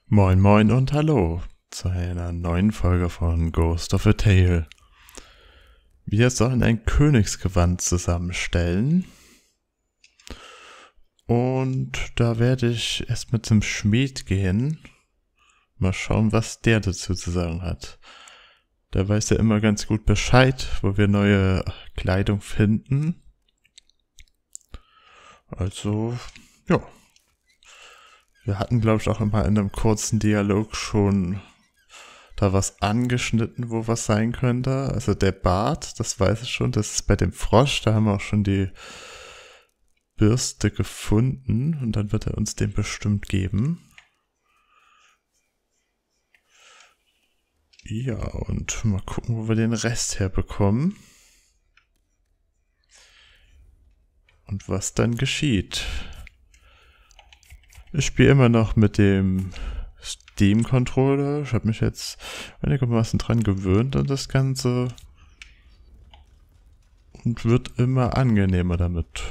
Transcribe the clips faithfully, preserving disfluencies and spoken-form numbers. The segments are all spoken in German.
Moin moin und hallo zu einer neuen Folge von Ghost of a Tale. Wir sollen ein Königsgewand zusammenstellen. Und da werde ich erst mit zum Schmied gehen. Mal schauen, was der dazu zu sagen hat. Der weiß ja immer ganz gut Bescheid, wo wir neue Kleidung finden. Also, ja. Wir hatten, glaube ich, auch immer in einem kurzen Dialog schon da was angeschnitten, wo was sein könnte. Also der Bart, das weiß ich schon, das ist bei dem Frosch, da haben wir auch schon die Bürste gefunden und dann wird er uns den bestimmt geben. Ja, und mal gucken, wo wir den Rest herbekommen. Und was dann geschieht. Ich spiele immer noch mit dem Steam-Controller. Ich habe mich jetzt einigermaßen dran gewöhnt an das Ganze. Und wird immer angenehmer damit.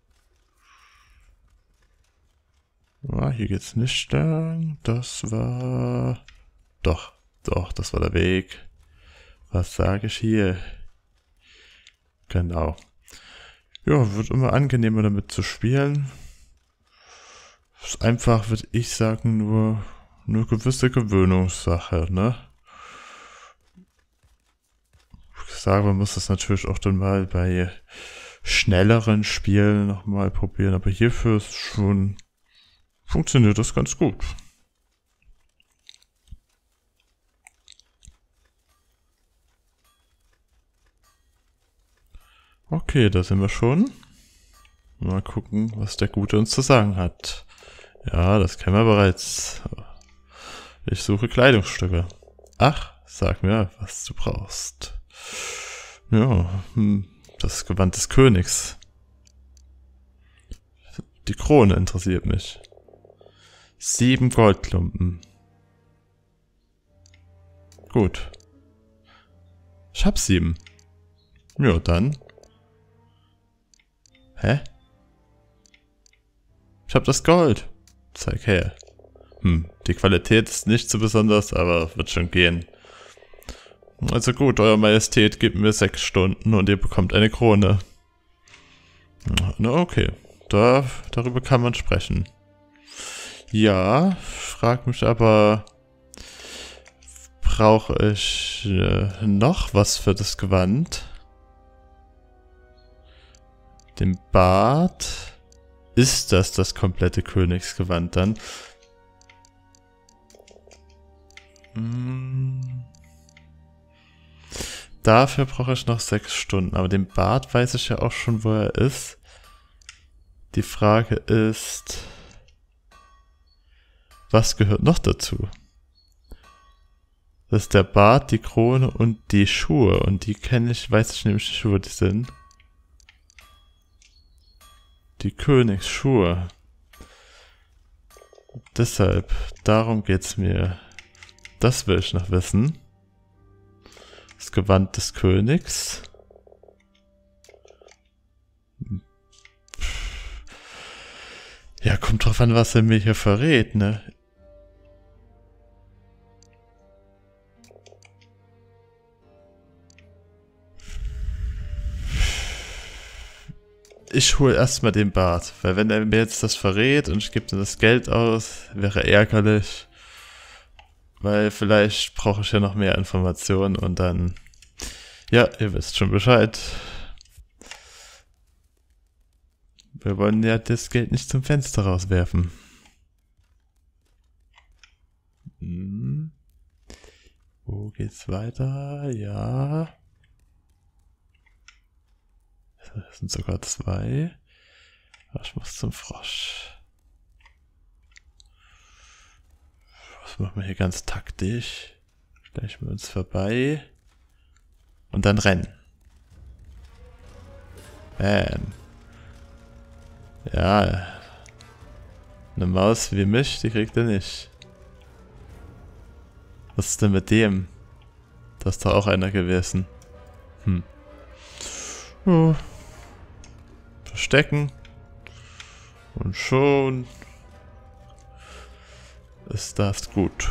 Ah, hier geht's nicht lang. Das war... Doch, doch, das war der Weg. Was sage ich hier? Genau. Ja, wird immer angenehmer damit zu spielen. Ist einfach, würde ich sagen, nur eine gewisse Gewöhnungssache, ne? Ich sage, man muss das natürlich auch dann mal bei schnelleren Spielen nochmal probieren, aber hierfür ist schon, funktioniert das ganz gut. Okay, da sind wir schon. Mal gucken, was der Gute uns zu sagen hat. Ja, das kennen wir bereits. Ich suche Kleidungsstücke. Ach, sag mir, was du brauchst. Ja, das Gewand des Königs. Die Krone interessiert mich. Sieben Goldklumpen. Gut. Ich hab sieben. Ja, dann. Hä? Ich hab das Gold. Zeig her. Hm, die Qualität ist nicht so besonders, aber wird schon gehen. Also gut, Euer Majestät, gebt mir sechs Stunden und ihr bekommt eine Krone. Na okay, da, darüber kann man sprechen. Ja, frag mich aber, brauche ich äh, noch was für das Gewand? Den Bart? Ist das das komplette Königsgewand dann? Hm. Dafür brauche ich noch sechs Stunden. Aber den Bart weiß ich ja auch schon, wo er ist. Die Frage ist, was gehört noch dazu? Das ist der Bart, die Krone und die Schuhe. Und die kenne ich, weiß ich nämlich nicht, wo die sind. Die Königsschuhe. Deshalb, darum geht's mir. Das will ich noch wissen. Das Gewand des Königs. Ja, kommt drauf an, was er mir hier verrät, ne? Ich hole erstmal den Bart, weil wenn er mir jetzt das verrät und ich gebe ihm das Geld aus, wäre ärgerlich. Weil vielleicht brauche ich ja noch mehr Informationen und dann... Ja, ihr wisst schon Bescheid. Wir wollen ja das Geld nicht zum Fenster rauswerfen. Hm. Wo geht's weiter? Ja... Das sind sogar zwei. Ich muss zum Frosch. Was machen wir hier ganz taktisch? Schleichen wir uns vorbei. Und dann rennen. Bam. Ja. Eine Maus wie mich, die kriegt er nicht. Was ist denn mit dem? Das ist doch auch einer gewesen. Hm. Oh. Verstecken. Und schon ist das gut.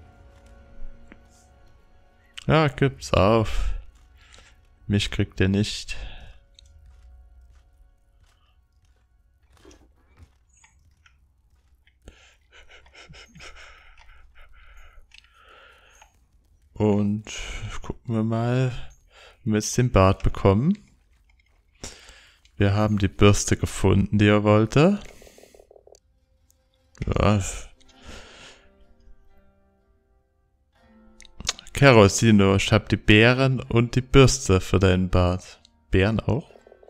Ja, gib's auf. Mich kriegt ihr nicht. Und gucken wir mal, wenn wir jetzt den Bart bekommen. Wir haben die Bürste gefunden, die er wollte. Ja. Kerosino, ich habe die Beeren und die Bürste für deinen Bart. Beeren auch?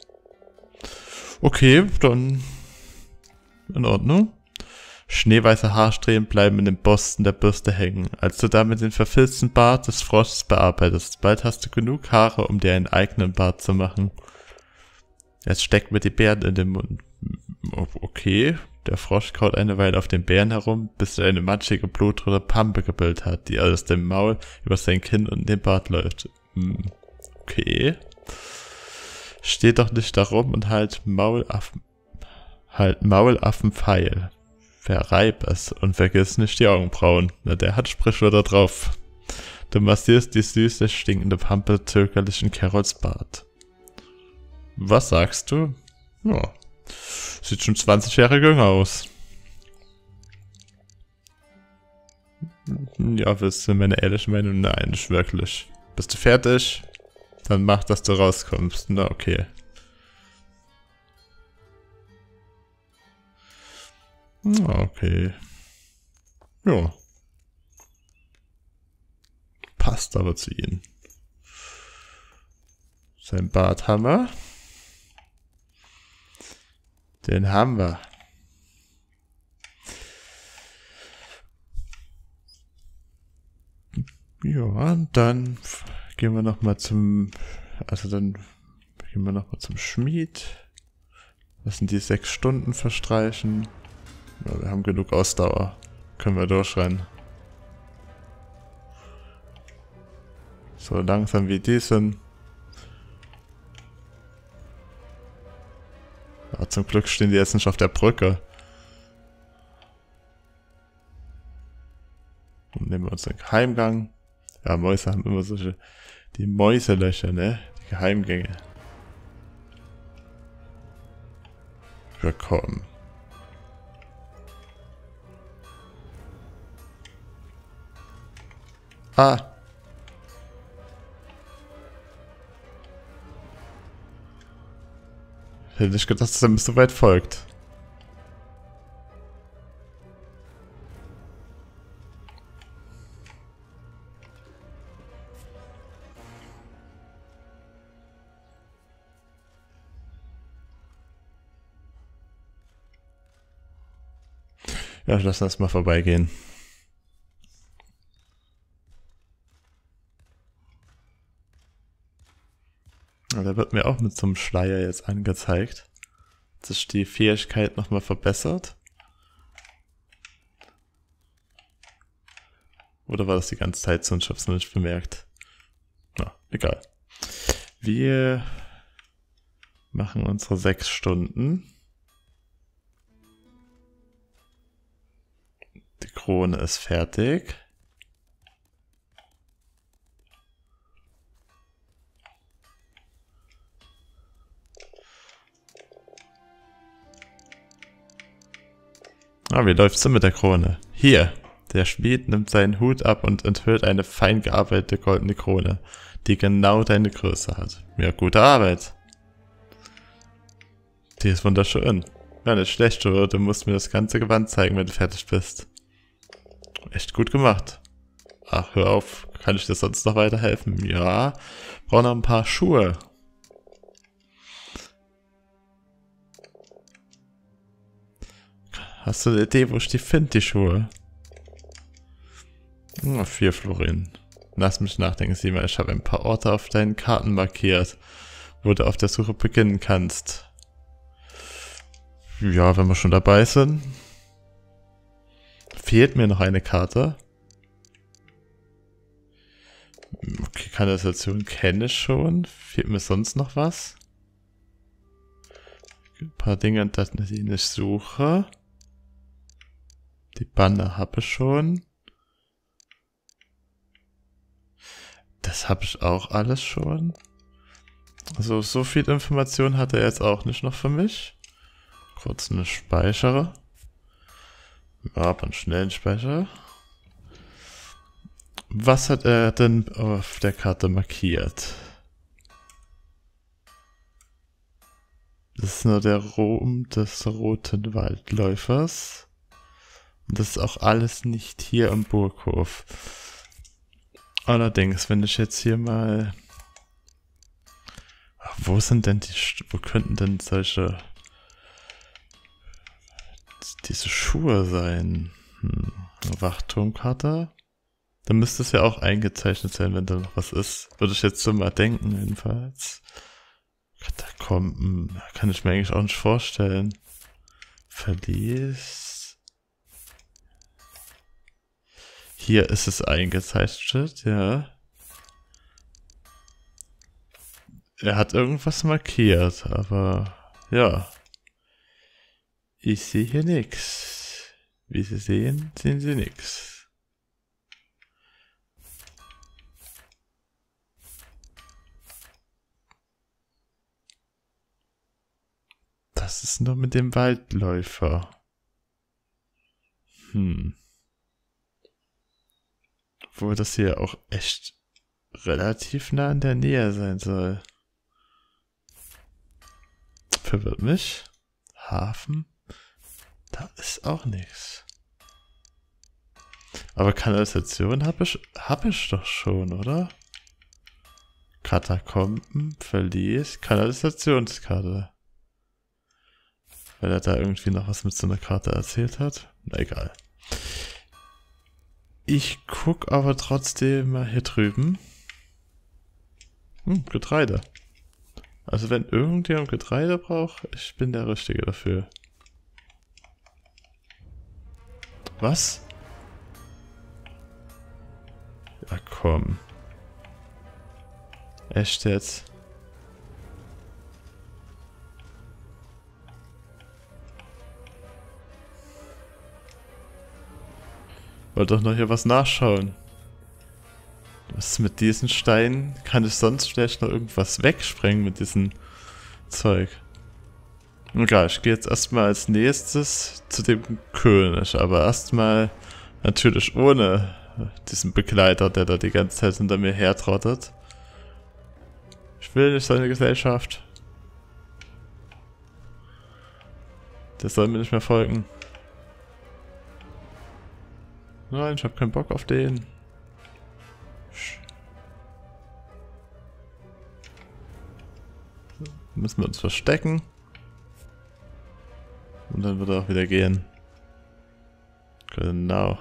Okay, dann in Ordnung. Schneeweiße Haarsträhnen bleiben in den Borsten der Bürste hängen, als du damit den verfilzten Bart des Frosches bearbeitest. Bald hast du genug Haare, um dir einen eigenen Bart zu machen. Jetzt steckt mir die Beeren in den Mund. Okay, der Frosch kaut eine Weile auf den Beeren herum, bis er eine matschige, blutrote Pampe gebildet hat, die aus dem Maul über sein Kinn und den Bart läuft. Okay. Steh doch nicht da rum und halt Maulaffen, halt Maulaffenpfeil. Verreib es und vergiss nicht die Augenbrauen. Na, der hat Sprichwörter drauf. Du massierst die süße, stinkende Pampe zögerlich in Carols Bart. Was sagst du? Ja, sieht schon zwanzig Jahre jünger aus. Ja, willst du meine ehrliche Meinung? Nein, nicht wirklich. Bist du fertig? Dann mach, dass du rauskommst. Na, okay. Okay. Ja. Passt aber zu ihm. Sein Bart haben wir. Den haben wir. Ja, dann gehen wir nochmal zum, also dann gehen wir nochmal zum Schmied. Lassen die sechs Stunden verstreichen. Ja, wir haben genug Ausdauer. Können wir durchrennen. So langsam wie die sind. Ja, zum Glück stehen die jetzt nicht auf der Brücke. Und nehmen wir uns den Geheimgang. Ja, Mäuse haben immer solche, die Mäuselöcher, ne? Die Geheimgänge. Willkommen. Ah. Hätte nicht gedacht, dass er mir so weit folgt. Ja, lass uns mal vorbeigehen. Da wird mir auch mit so einem Schleier jetzt angezeigt, dass sich die Fähigkeit nochmal verbessert. Oder war das die ganze Zeit so und ich hab's noch nicht bemerkt? Na, egal. Wir machen unsere sechs Stunden. Die Krone ist fertig. Ah, wie läuft's denn mit der Krone? Hier, der Schmied nimmt seinen Hut ab und enthüllt eine fein gearbeitete goldene Krone, die genau deine Größe hat. Ja, gute Arbeit. Die ist wunderschön. Ja, nicht schlecht, oder? Du musst mir das ganze Gewand zeigen, wenn du fertig bist. Echt gut gemacht. Ach, hör auf. Kann ich dir sonst noch weiterhelfen? Ja, brauche noch ein paar Schuhe. Hast du eine Idee, wo ich die finde, die Schuhe? Oh, vier Florin. Lass mich nachdenken, sieh mal, ich habe ein paar Orte auf deinen Karten markiert, wo du auf der Suche beginnen kannst. Ja, wenn wir schon dabei sind. Fehlt mir noch eine Karte. Okay, Kanalisation kenne ich schon. Fehlt mir sonst noch was? Ein paar Dinge, die ich suche. Die Banner habe ich schon. Das habe ich auch alles schon. Also so viel Information hat er jetzt auch nicht noch für mich. Kurz eine Speichere. Ja, aber einen schnellen Speicher. Was hat er denn auf der Karte markiert? Das ist nur der Ruhm des roten Waldläufers. Und das ist auch alles nicht hier im Burghof. Allerdings, wenn ich jetzt hier mal... Ach, wo sind denn die... Wo könnten denn solche... diese Schuhe sein? Hm. Eine Wachturmkarte? Dann müsste es ja auch eingezeichnet sein, wenn da noch was ist. Würde ich jetzt so mal denken, jedenfalls. Katakomben, kann ich mir eigentlich auch nicht vorstellen. Verlies. Hier ist es eingezeichnet, ja. Er hat irgendwas markiert, aber ja. Ich sehe hier nichts. Wie Sie sehen, sehen Sie nichts. Was ist nur mit dem Waldläufer? Hm. Obwohl das hier auch echt relativ nah in der Nähe sein soll. Verwirrt mich. Hafen? Da ist auch nichts. Aber Kanalisation habe ich, hab ich doch schon, oder? Katakomben, Verlies, Kanalisationskarte. Weil er da irgendwie noch was mit so einer Karte erzählt hat. Na egal. Ich guck aber trotzdem mal hier drüben. Hm, Getreide. Also wenn irgendjemand Getreide braucht, ich bin der Richtige dafür. Was? Ja komm. Echt jetzt? Wollte doch noch hier was nachschauen. Was ist mit diesen Steinen? Kann ich sonst vielleicht noch irgendwas wegsprengen mit diesem Zeug? Egal, ich gehe jetzt erstmal als nächstes zu dem König, aber erstmal natürlich ohne diesen Begleiter, der da die ganze Zeit hinter mir hertrottet. Ich will nicht seine Gesellschaft. Der soll mir nicht mehr folgen. Nein, ich habe keinen Bock auf den. Müssen wir uns verstecken. Und dann wird er auch wieder gehen. Genau.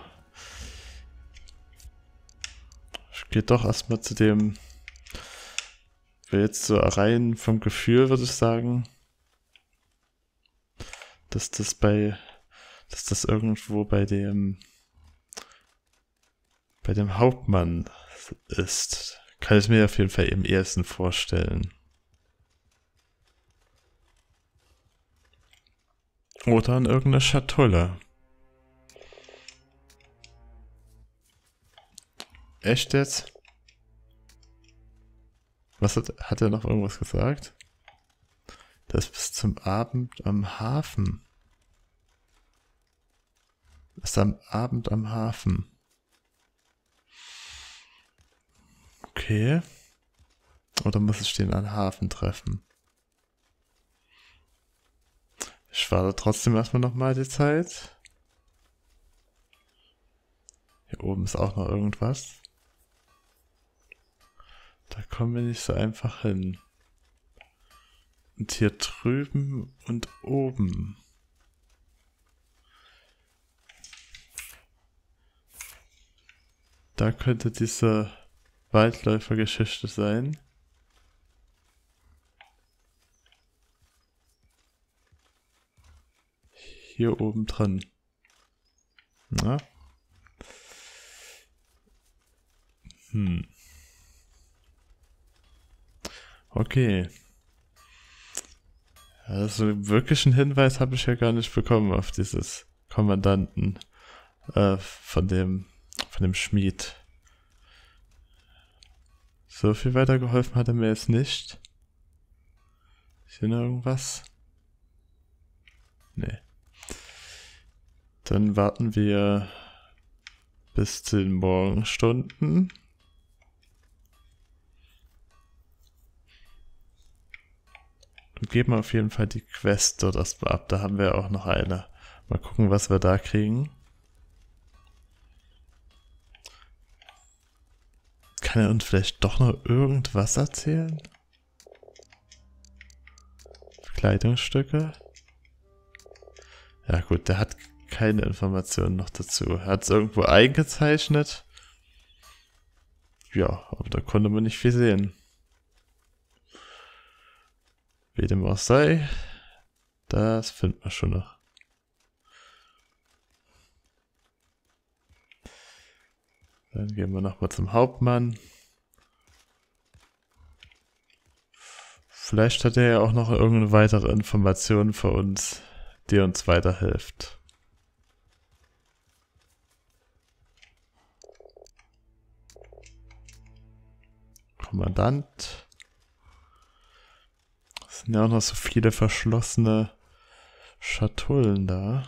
Ich gehe doch erstmal zu dem... Jetzt so rein vom Gefühl würde ich sagen, dass das bei... Dass das irgendwo bei dem... bei dem Hauptmann ist. Kann ich mir auf jeden Fall im ersten vorstellen. Oder in irgendeiner Schatulle. Echt jetzt? Was hat, hat er noch irgendwas gesagt? Das bis zum Abend am Hafen. Das ist am Abend am Hafen. Okay. Oder muss ich den an Hafen treffen? Ich warte trotzdem erstmal nochmal die Zeit. Hier oben ist auch noch irgendwas. Da kommen wir nicht so einfach hin. Und hier drüben und oben. Da könnte diese Waldläufergeschichte sein. Hier oben dran. Na? Hm. Okay. Also wirklich einen Hinweis habe ich ja gar nicht bekommen auf dieses Kommandanten. Äh, von dem, von dem Schmied. So viel weitergeholfen hat er mir jetzt nicht. Ist hier noch irgendwas? Nee. Dann warten wir bis zu den Morgenstunden. Und geben auf jeden Fall die Quest dort erstmal ab. Da haben wir auch noch eine. Mal gucken, was wir da kriegen. Kann er uns vielleicht doch noch irgendwas erzählen? Kleidungsstücke? Ja gut, der hat keine Informationen noch dazu. Er hat es irgendwo eingezeichnet. Ja, aber da konnte man nicht viel sehen. Wie dem auch sei, das finden wir schon noch. Dann gehen wir nochmal zum Hauptmann. Vielleicht hat er ja auch noch irgendeine weitere Information für uns, die uns weiterhilft. Kommandant. Es sind ja auch noch so viele verschlossene Schatullen da.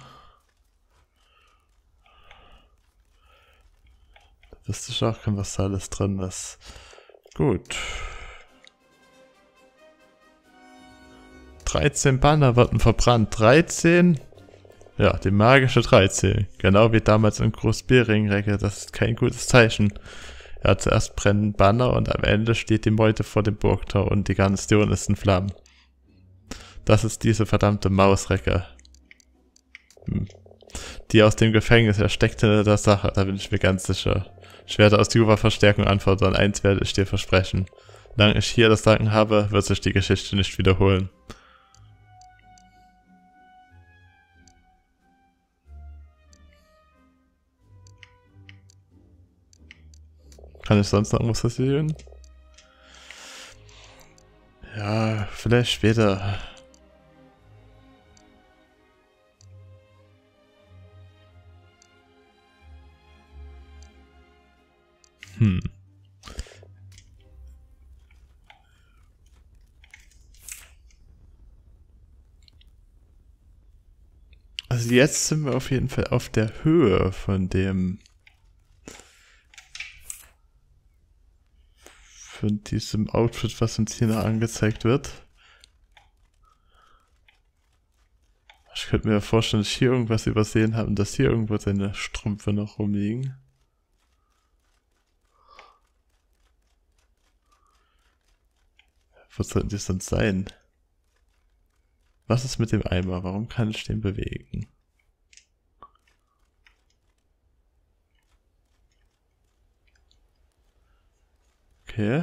Da wüsste ich auch, was da alles drin ist. Gut. dreizehn Banner wurden verbrannt. dreizehn? Ja, die magische dreizehn. Genau wie damals in Großbäringrecke. Das ist kein gutes Zeichen. Ja, zuerst brennen Banner und am Ende steht die Meute vor dem Burgtor und die Garnison ist in Flammen. Das ist diese verdammte Mausrecke. Hm. Die aus dem Gefängnis, er steckt hinter der Sache, da bin ich mir ganz sicher. Ich werde aus Jura-Verstärkung anfordern, eins werde ich dir versprechen. Solange ich hier das Sagen habe, wird sich die Geschichte nicht wiederholen. Kann ich sonst noch irgendwas erzählen? Ja, vielleicht später. Hm. Also jetzt sind wir auf jeden Fall auf der Höhe von dem von diesem Outfit, was uns hier noch angezeigt wird. Ich könnte mir vorstellen, dass ich hier irgendwas übersehen habe und dass hier irgendwo seine Strümpfe noch rumliegen. Wo sollten die sonst sein? Was ist mit dem Eimer? Warum kann ich den bewegen? Okay.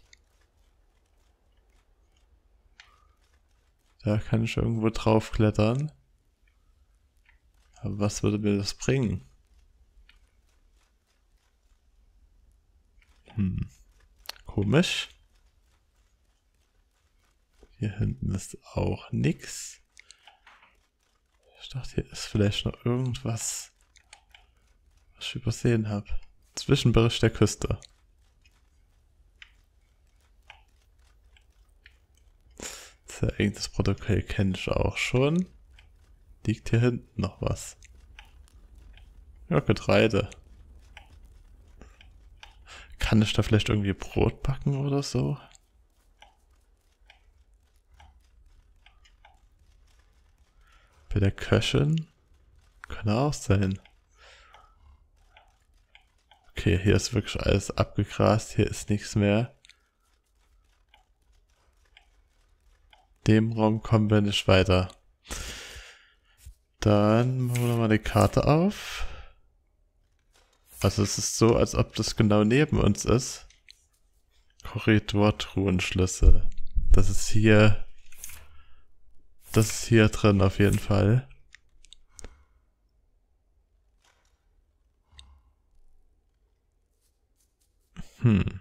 Da kann ich irgendwo drauf klettern. Aber was würde mir das bringen? Hm. Komisch. Hier hinten ist auch nix. Ich dachte, hier ist vielleicht noch irgendwas, was ich übersehen habe. Zwischenbericht der Küste. Das Ereignisprotokoll Protokoll kenne ich auch schon. Liegt hier hinten noch was? Ja, Getreide. Kann ich da vielleicht irgendwie Brot backen oder so? Bei der Köchin? Kann auch sein. Okay, hier ist wirklich alles abgegrast. Hier ist nichts mehr. Dem Raum kommen wir nicht weiter. Dann machen wir nochmal die Karte auf. Also es ist so, als ob das genau neben uns ist. Korridor-Truhenschlüssel. Das ist hier... Das ist hier drin auf jeden Fall. Hm.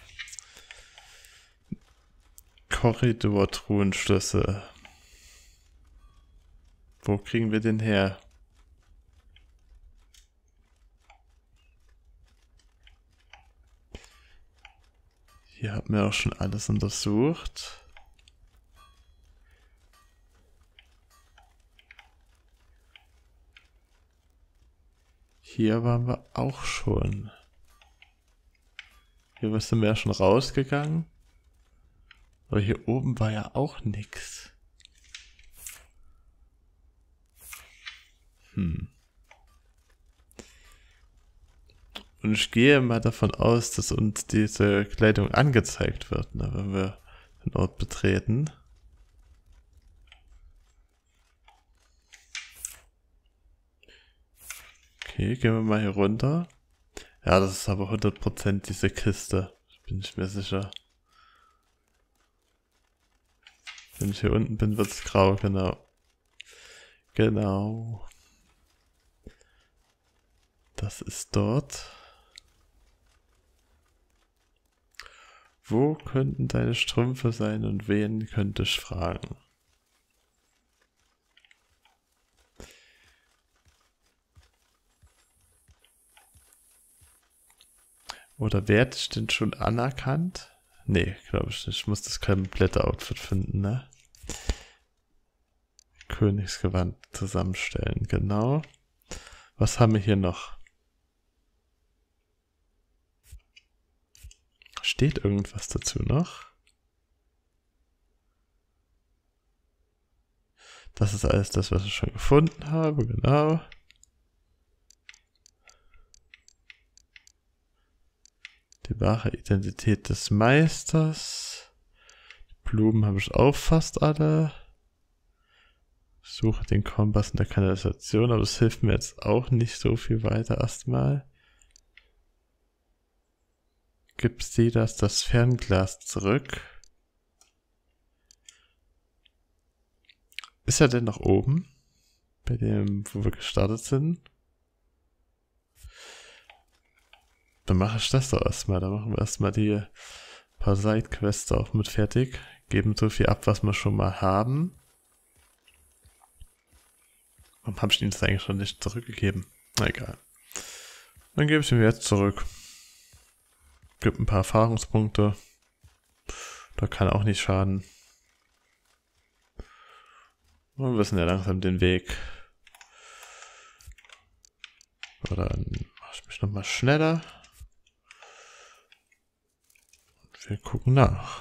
Korridor-Truhenschlüssel. Wo kriegen wir den her? haben wir auch schon alles untersucht. Hier waren wir auch schon. Hier sind wir ja schon rausgegangen. Aber hier oben war ja auch nix. Hm. Und ich gehe mal davon aus, dass uns diese Kleidung angezeigt wird, ne, wenn wir den Ort betreten. Okay, gehen wir mal hier runter. Ja, das ist aber hundert Prozent diese Kiste. Bin ich mir sicher. Wenn ich hier unten bin, wird es grau, genau. Genau. Das ist dort. Wo könnten deine Strümpfe sein und wen könnte ich fragen? Oder werde ich denn schon anerkannt? Nee, glaube ich nicht. Ich muss das komplette Outfit finden, ne? Königsgewand zusammenstellen, genau. Was haben wir hier noch? Steht irgendwas dazu noch? Das ist alles das, was ich schon gefunden habe, genau. Die wahre Identität des Meisters. Die Blumen habe ich auch fast alle. Suche den Kompass in der Kanalisation, aber das hilft mir jetzt auch nicht so viel weiter erstmal. Gibt sie das, das Fernglas zurück? Ist er denn noch oben? Bei dem, wo wir gestartet sind? Dann mache ich das doch erstmal. Dann machen wir erstmal die paar Sidequests auch mit fertig. Geben so viel ab, was wir schon mal haben. Warum habe ich ihn das eigentlich schon nicht zurückgegeben? Na egal. Dann gebe ich ihm jetzt zurück. Gibt ein paar Erfahrungspunkte. Da kann auch nicht schaden. Und wir wissen ja langsam den Weg. So, dann mache ich mich nochmal schneller. Und wir gucken nach.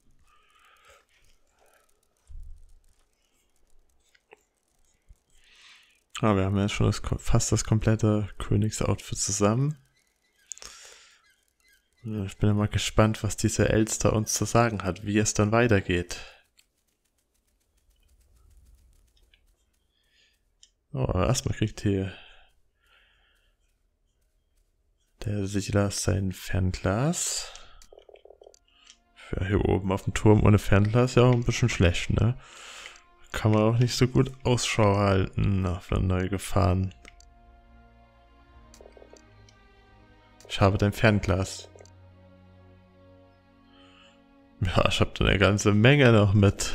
Ah, wir haben ja schon das, fast das komplette Königsoutfit zusammen. Ich bin ja mal gespannt, was dieser Elster uns zu sagen hat, wie es dann weitergeht. Oh, aber erstmal kriegt hier der Silas sein Fernglas. Für hier oben auf dem Turm ohne Fernglas ist ja auch ein bisschen schlecht, ne? Kann man auch nicht so gut Ausschau halten auf neue Gefahren. Ich habe dein Fernglas. Ja, ich habe da eine ganze Menge noch mit.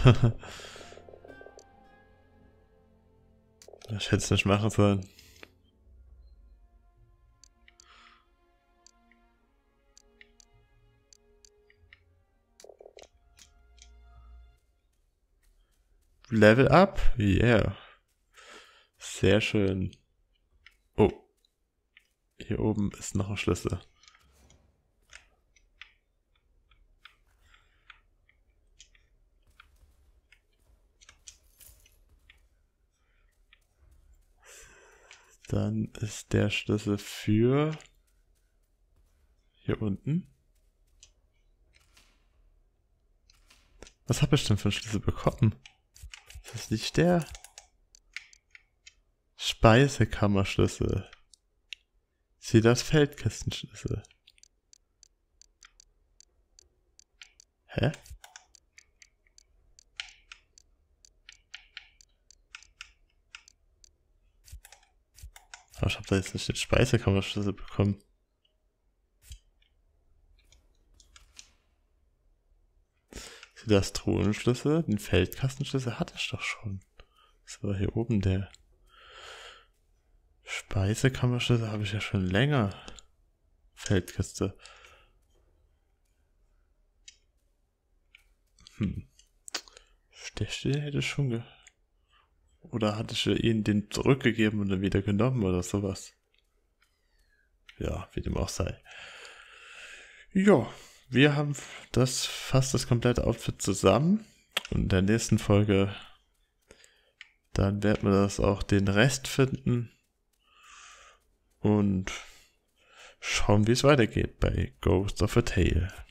Ich hätte es nicht machen sollen. Level up? Yeah. Sehr schön. Oh. Hier oben ist noch ein Schlüssel. Dann ist der Schlüssel für hier unten. Was habe ich denn für einen Schlüssel bekommen? Ist das nicht der Speisekammerschlüssel? Sieh das Feldkistenschlüssel. Hä? Aber ich habe da jetzt nicht den Speisekammerschlüssel bekommen. Sieh das Truhenschlüssel? Den Feldkastenschlüssel hatte ich doch schon. Das war hier oben der Speisekammerschlüssel, habe ich ja schon länger. Feldkiste. Hm. Stechel hätte schon ge... Oder hatte ich ihn den zurückgegeben und dann wieder genommen oder sowas? Ja, wie dem auch sei. Ja, wir haben das fast das komplette Outfit zusammen. Und in der nächsten Folge, dann werden wir das auch den Rest finden. Und schauen, wie es weitergeht bei Ghost of a Tale.